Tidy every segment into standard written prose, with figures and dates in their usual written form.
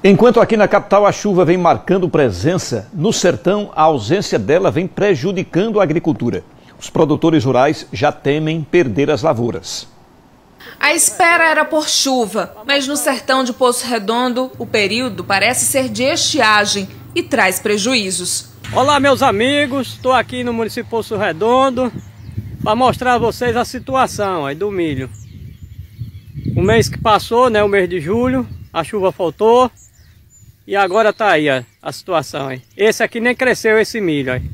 Enquanto aqui na capital a chuva vem marcando presença, no sertão a ausência dela vem prejudicando a agricultura. Os produtores rurais já temem perder as lavouras. A espera era por chuva, mas no sertão de Poço Redondo o período parece ser de estiagem e traz prejuízos. Olá meus amigos, estou aqui no município de Poço Redondo para mostrar a vocês a situação aí do milho. O mês que passou, o mês de julho, a chuva faltou. E agora tá aí a situação aí. Esse aqui nem cresceu esse milho aí.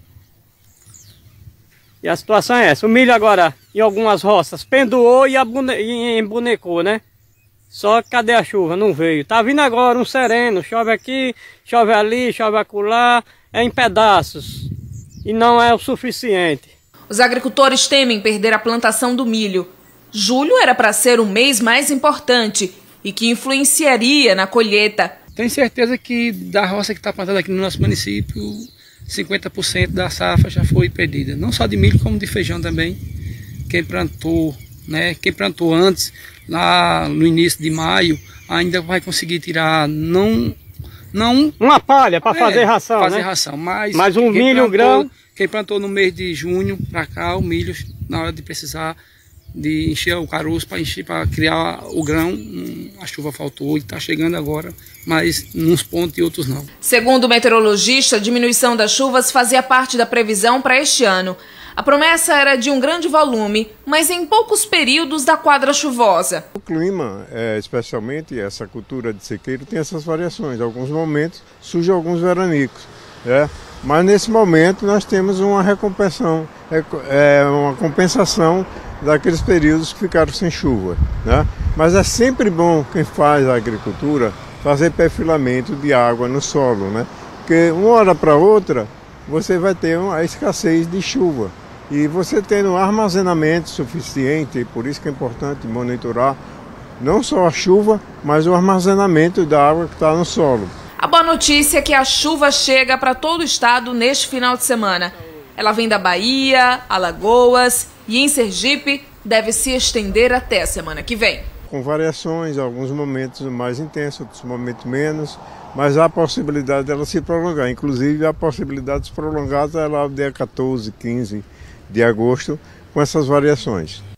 E a situação é essa. O milho agora em algumas roças pendoou e embonecou, né? Só que cadê a chuva? Não veio. Tá vindo agora um sereno. Chove aqui, chove ali, chove acolá. É em pedaços. E não é o suficiente. Os agricultores temem perder a plantação do milho. Julho era para ser o mês mais importante e que influenciaria na colheita. Tenho certeza que da roça que está plantada aqui no nosso município, 50% da safra já foi perdida. Não só de milho, como de feijão também. Quem plantou, quem plantou antes, lá no início de maio, ainda vai conseguir tirar, não uma palha para fazer ração, fazer ração, mas um milho, um grão. Quem plantou no mês de junho para cá, o milho, na hora de precisar de encher o caroço para criar o grão, a chuva faltou e está chegando agora, mas nos pontos e outros não. Segundo o meteorologista, a diminuição das chuvas fazia parte da previsão para este ano. A promessa era de um grande volume, mas em poucos períodos da quadra chuvosa. O clima, especialmente essa cultura de sequeiro, tem essas variações. Em alguns momentos surgem alguns veranicos, mas nesse momento nós temos uma recompensação, uma compensação daqueles períodos que ficaram sem chuva, Mas é sempre bom quem faz a agricultura fazer perfilamento de água no solo, Porque uma hora para outra você vai ter a escassez de chuva e você tendo um armazenamento suficiente, por isso que é importante monitorar não só a chuva, mas o armazenamento da água que está no solo. A boa notícia é que a chuva chega para todo o estado neste final de semana. Ela vem da Bahia, Alagoas e em Sergipe deve se estender até a semana que vem. Com variações, alguns momentos mais intensos, outros momentos menos, mas há a possibilidade dela se prolongar. Inclusive a possibilidade de se prolongar até lá dia 14, 15 de agosto com essas variações.